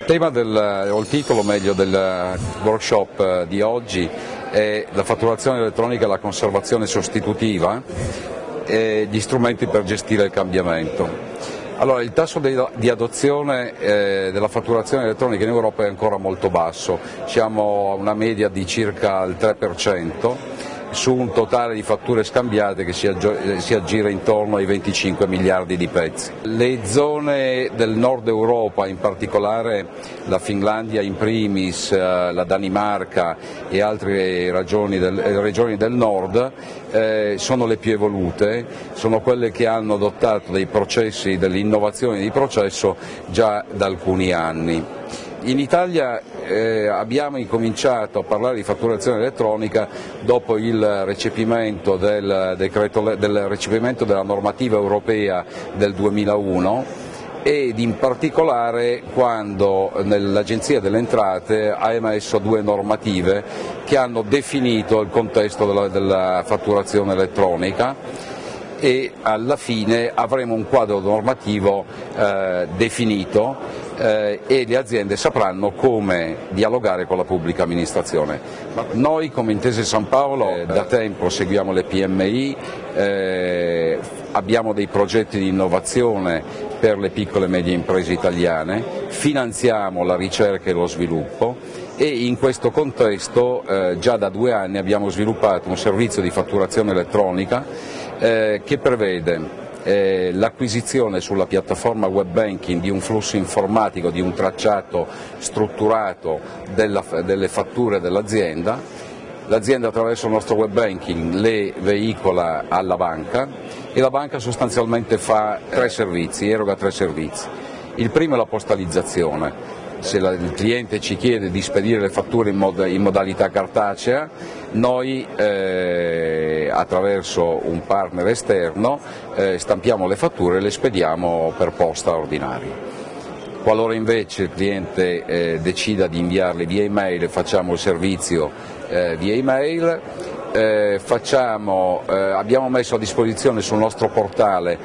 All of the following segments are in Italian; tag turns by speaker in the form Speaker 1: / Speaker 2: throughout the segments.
Speaker 1: Il titolo meglio del workshop di oggi è la fatturazione elettronica e la conservazione sostitutiva e gli strumenti per gestire il cambiamento. Allora, il tasso di adozione della fatturazione elettronica in Europa è ancora molto basso, siamo a una media di circa il 3%. Su un totale di fatture scambiate che si aggira intorno ai 25 miliardi di pezzi. Le zone del nord Europa, in particolare la Finlandia in primis, la Danimarca e altre regioni del nord, sono le più evolute, sono quelle che hanno adottato dei processi, dell'innovazione di processo già da alcuni anni. In Italia abbiamo incominciato a parlare di fatturazione elettronica dopo il recepimento del recepimento della normativa europea del 2001 ed in particolare quando l'Agenzia delle Entrate ha emesso due normative che hanno definito il contesto della fatturazione elettronica e alla fine avremo un quadro normativo definito e le aziende sapranno come dialogare con la pubblica amministrazione. Noi come Intesa San Paolo da tempo seguiamo le PMI, abbiamo dei progetti di innovazione per le piccole e medie imprese italiane, finanziamo la ricerca e lo sviluppo e in questo contesto già da 2 anni abbiamo sviluppato un servizio di fatturazione elettronica che prevede l'acquisizione sulla piattaforma web banking di un flusso informatico, di un tracciato strutturato delle fatture dell'azienda. L'azienda attraverso il nostro web banking le veicola alla banca e la banca sostanzialmente fa 3 servizi, eroga 3 servizi. Il primo è la postalizzazione. Se il cliente ci chiede di spedire le fatture in modalità cartacea, noi attraverso un partner esterno stampiamo le fatture e le spediamo per posta ordinaria. Qualora invece il cliente decida di inviarle via email, facciamo il servizio via email. Abbiamo messo a disposizione sul nostro portale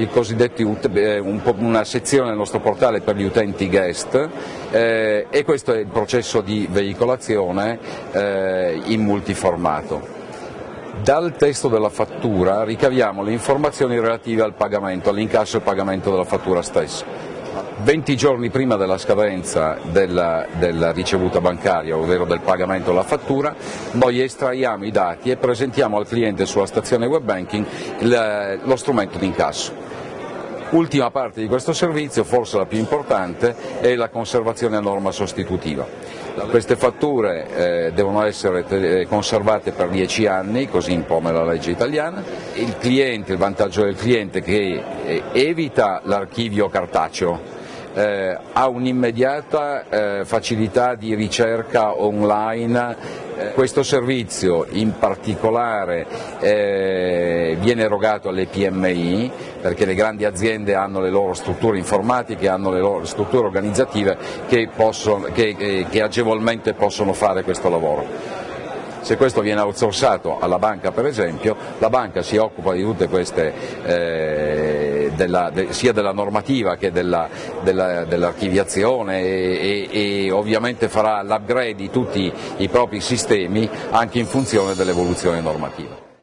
Speaker 1: una sezione del nostro portale per gli utenti guest e questo è il processo di veicolazione in multiformato. Dal testo della fattura ricaviamo le informazioni relative al pagamento, all'incasso e pagamento della fattura stessa. 20 giorni prima della scadenza della ricevuta bancaria, ovvero del pagamento della fattura, noi estraiamo i dati e presentiamo al cliente sulla stazione web banking lo strumento di incasso. Ultima parte di questo servizio, forse la più importante, è la conservazione a norma sostitutiva. Queste fatture devono essere conservate per 10 anni, così impone la legge italiana. Il vantaggio del cliente è che evita l'archivio cartaceo, ha un'immediata facilità di ricerca online. Questo servizio in particolare viene erogato alle PMI perché le grandi aziende hanno le loro strutture informatiche, hanno le loro strutture organizzative che agevolmente possono fare questo lavoro. Se questo viene outsourcato alla banca, per esempio, la banca si occupa di tutte queste, sia della normativa che dell'archiviazione e ovviamente farà l'upgrade di tutti i propri sistemi anche in funzione dell'evoluzione normativa.